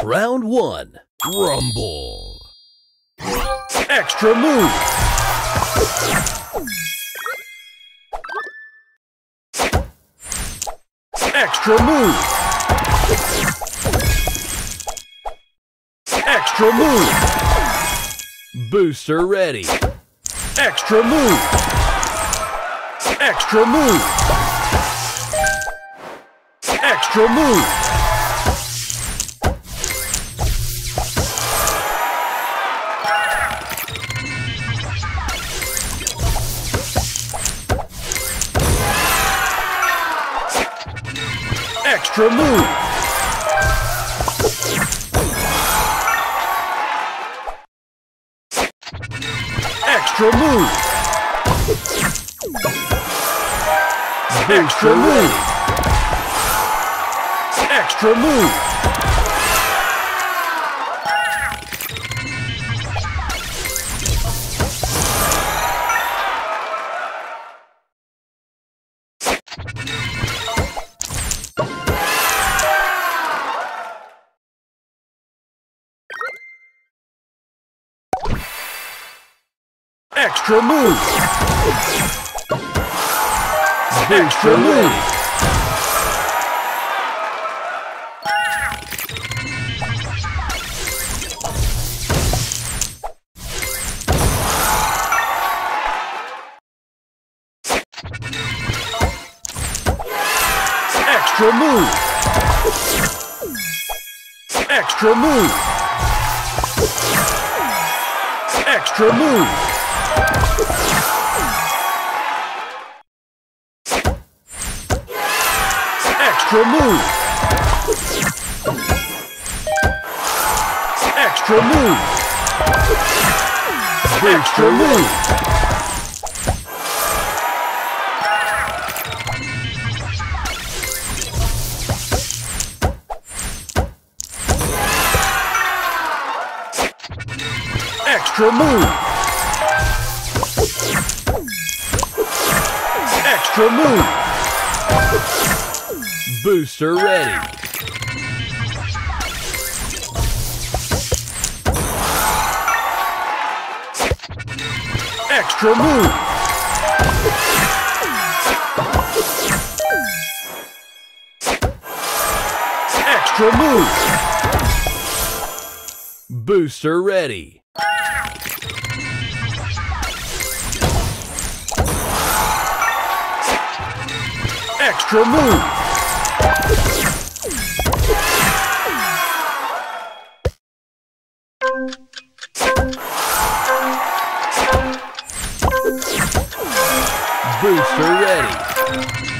Round 1. Rumble. Extra move. Extra move. Extra move. Booster ready. Extra move. Extra move. Extra move. Extra move. Extra move. Extra move. Extra move. Extra move. Extra move. Extra move. Extra move. Extra move. Extra move. Extra move. Extra move. Extra move. Extra move. Booster ready. Extra move. Extra move. Booster ready. Extra move. Booster ready.